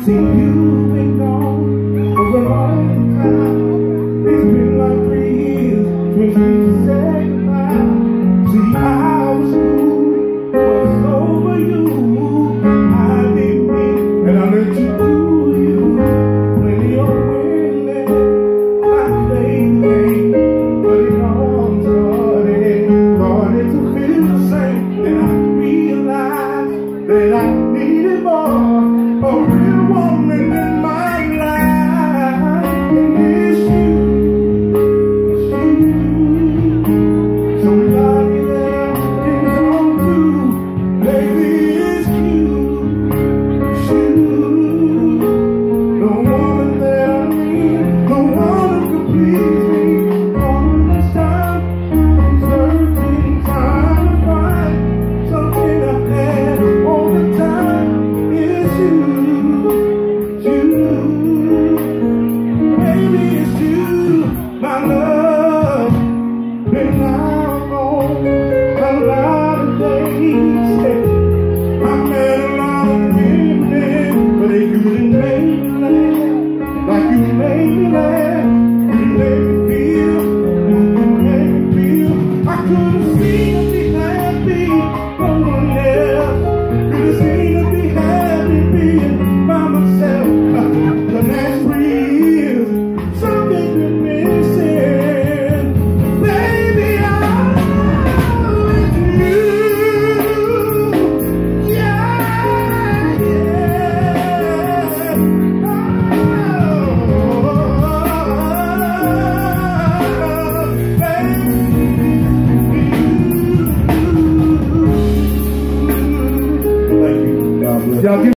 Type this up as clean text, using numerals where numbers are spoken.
See, you've been gone for a long time. It's been like 3 years since we said goodbye. See, I was cool, was over you. I didn't mean, and I let you do you. When you're winning, my baby, but it all started to feel the same. And I realized that I needed more. A real woman in my life, and it's you, somebody that I can talk to, baby, it's you, the woman that I need, the one who could please me. All this time, I'm searching, trying to find something I had all the time. It's you. My love, been out on a lot of days. I met a lot of women, but they couldn't make me laugh like you made me laugh.